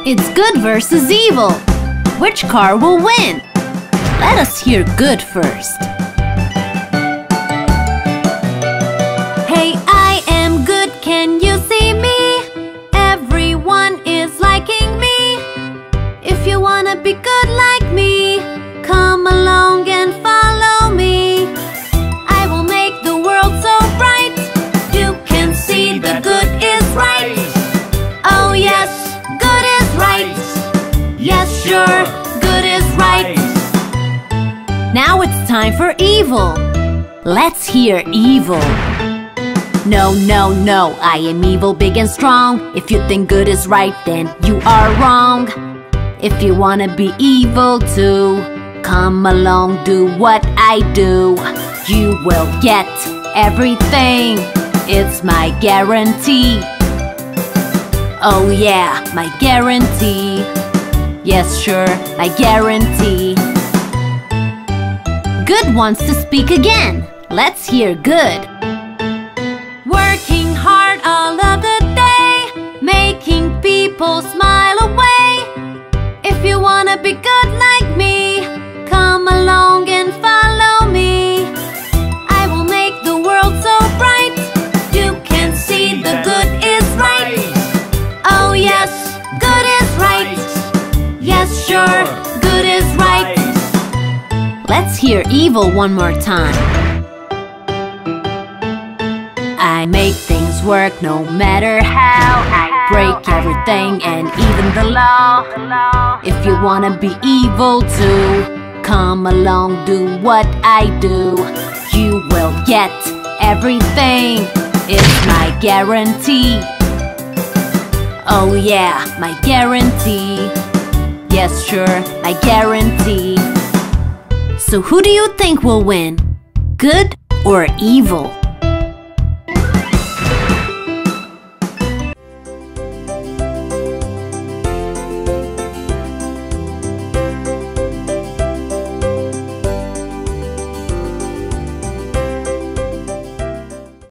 It's good versus evil. Which car will win? Let us hear good first. Hey, I am good, can you see me? Everyone is liking me. If you wanna be good like me, come along and follow me. I will make the world so bright. You can see the good is right. Oh yes, good is right. Yes, sure, good is right. Now it's time for evil. Let's hear evil. No, no, no, I am evil, big and strong. If you think good is right, then you are wrong. If you wanna be evil too, come along, do what I do. You will get everything, it's my guarantee. Oh yeah, my guarantee. Yes, sure, my guarantee. Good wants to speak again. Let's hear good. Working hard all of the day, making people smile away. If you wanna be good like me, come along and follow me. I will make the world so bright. You can see the good is right. Oh yes, good is right. Yes, sure, good is right. Let's hear evil one more time. I make things work no matter how. I break everything and even the law. If you wanna be evil too, come along, do what I do. You will get everything, it's my guarantee. Oh yeah, my guarantee. Yes, sure, my guarantee. So who do you think will win? Good or evil?